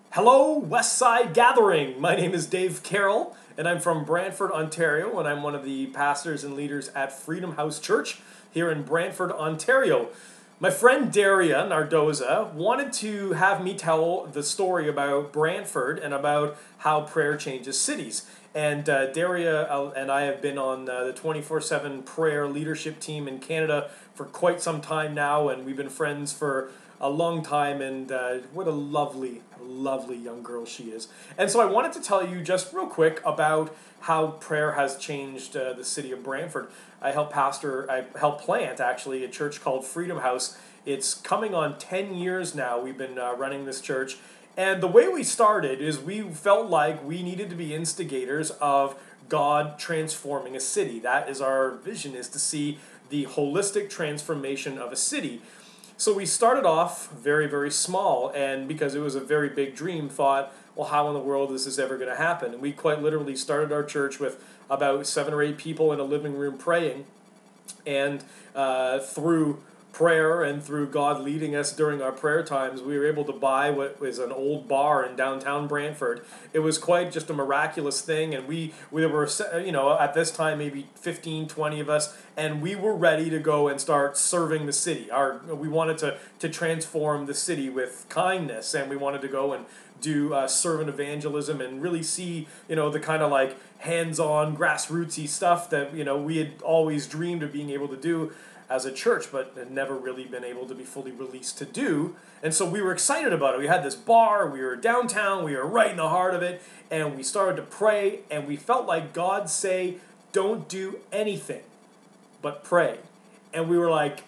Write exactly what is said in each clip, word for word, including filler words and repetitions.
Hello, Westside Gathering. My name is Dave Carroll, and I'm from Brantford, Ontario, and I'm one of the pastors and leaders at Freedom House Church here in Brantford, Ontario. My friend Daria Nardoza wanted to have me tell the story about Brantford and about how prayer changes cities. And uh, Daria uh, and I have been on uh, the twenty-four seven prayer leadership team in Canada for quite some time now, and we've been friends for a long time, and uh, what a lovely, lovely young girl she is. And so I wanted to tell you just real quick about how prayer has changed uh, the city of Brantford. I help pastor, I help plant actually a church called Freedom House. It's coming on ten years now. We've been uh, running this church. And the way we started is we felt like we needed to be instigators of God transforming a city. That is our vision, is to see the holistic transformation of a city. So we started off very, very small, and because it was a very big dream, thought, well, how in the world is this ever going to happen? And we quite literally started our church with about seven or eight people in a living room praying, and uh, through prayer and through God leading us during our prayer times, we were able to buy what was an old bar in downtown Brantford. It was quite just a miraculous thing, and we, we were, you know, at this time maybe fifteen, twenty of us, and we were ready to go and start serving the city. Our we wanted to to transform the city with kindness, and we wanted to go and do uh, servant evangelism and really see, you know, the kind of like hands-on grassrootsy stuff that, you know, we had always dreamed of being able to do as a church, but had never really been able to be fully released to do. And so we were excited about it. We had this bar, we were downtown, we were right in the heart of it, and we started to pray, and we felt like God say, don't do anything but pray. And we were like,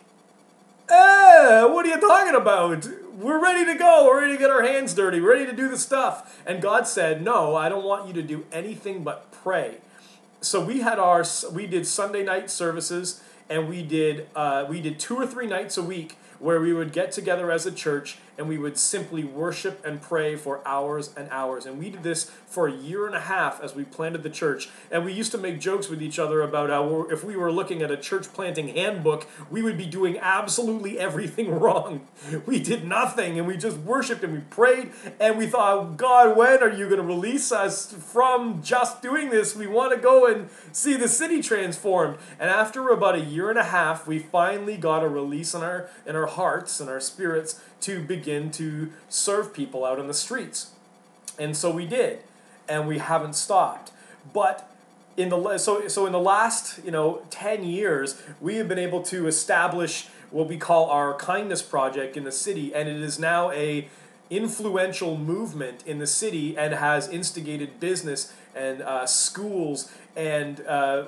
eh, what are you talking about? We're ready to go. We're ready to get our hands dirty. We're ready to do the stuff. And God said, no, I don't want you to do anything but pray. So we had our, we did Sunday night services, and we did uh, we did two or three nights a week where we would get together as a church and we would simply worship and pray for hours and hours. And we did this for a year and a half as we planted the church. And we used to make jokes with each other about how if we were looking at a church planting handbook, we would be doing absolutely everything wrong. We did nothing, and we just worshiped and we prayed, and we thought, God, when are you going to release us from just doing this? We want to go and see the city transformed. And after about a year and a half, we finally got a release in our in our hearts and our spirits to begin to serve people out on the streets. And so we did, and we haven't stopped. But in the so so in the last, you know, ten years, we have been able to establish what we call our kindness project in the city, and it is now a influential movement in the city and has instigated business and uh, schools and uh,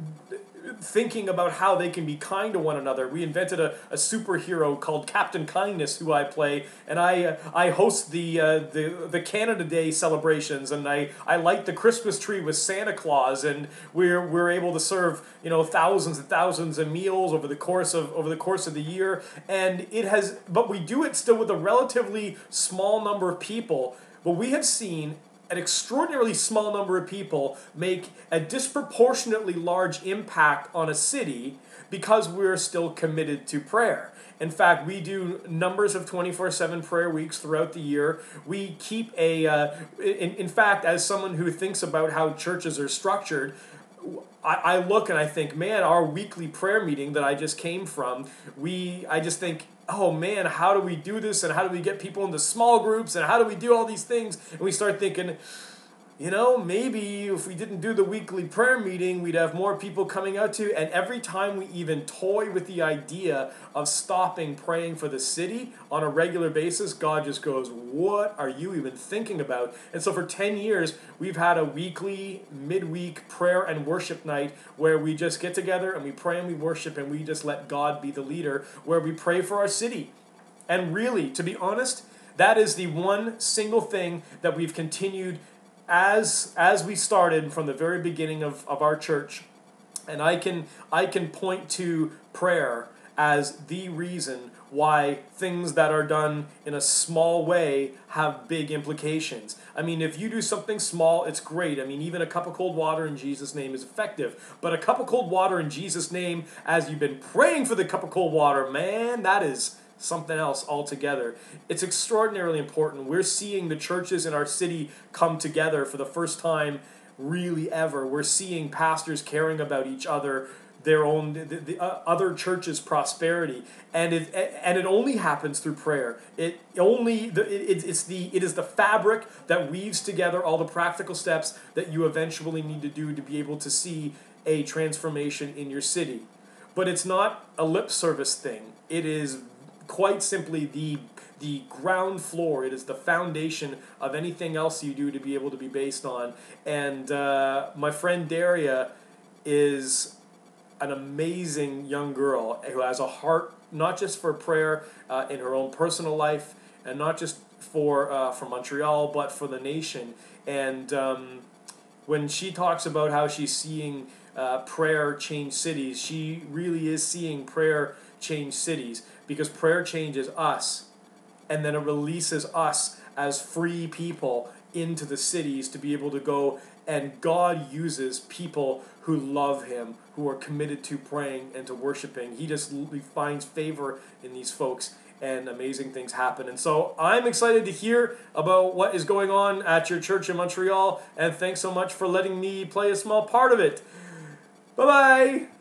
thinking about how they can be kind to one another. We invented a, a superhero called Captain Kindness, who I play, and I uh, I host the uh, the the Canada Day celebrations, and I, I light the Christmas tree with Santa Claus, and we're we're able to serve, you know, thousands and thousands of meals over the course of over the course of the year, and it has but we do it still with a relatively small number of people, but we have seen an extraordinarily small number of people make a disproportionately large impact on a city because we're still committed to prayer. In fact, we do numbers of twenty-four seven prayer weeks throughout the year. We keep a, uh, in, in fact, as someone who thinks about how churches are structured, I, I look and I think, man, our weekly prayer meeting that I just came from, we, I just think, oh man, how do we do this, and how do we get people into small groups, and how do we do all these things? And we start thinking, you know, maybe if we didn't do the weekly prayer meeting, we'd have more people coming out to. And every time we even toy with the idea of stopping praying for the city on a regular basis, God just goes, what are you even thinking about? And so for ten years, we've had a weekly, midweek prayer and worship night where we just get together and we pray and we worship and we just let God be the leader, where we pray for our city. And really, to be honest, that is the one single thing that we've continued as as we started from the very beginning of, of our church. And I can I can point to prayer as the reason why things that are done in a small way have big implications. I mean, if you do something small, it's great. I mean, even a cup of cold water in Jesus' name is effective. But a cup of cold water in Jesus' name, as you've been praying for the cup of cold water, man, that is something else altogether. It's extraordinarily important. We're seeing the churches in our city come together for the first time really ever. We're seeing pastors caring about each other, their own, the, the uh, other churches' prosperity, and it and it only happens through prayer. It only the it, it's the it is the fabric that weaves together all the practical steps that you eventually need to do to be able to see a transformation in your city. But it's not a lip service thing. It is quite simply the the ground floor. It is the foundation of anything else you do to be able to be based on. And uh, my friend Daria is an amazing young girl who has a heart not just for prayer uh, in her own personal life, and not just for uh, for Montreal, but for the nation. And um, when she talks about how she's seeing uh, prayer change cities, she really is seeing prayer change cities, because prayer changes us, and then it releases us as free people into the cities to be able to go, and God uses people who love him, who are committed to praying and to worshiping. He just he finds favor in these folks, and amazing things happen. And so I'm excited to hear about what is going on at your church in Montreal, and thanks so much for letting me play a small part of it. Bye-bye!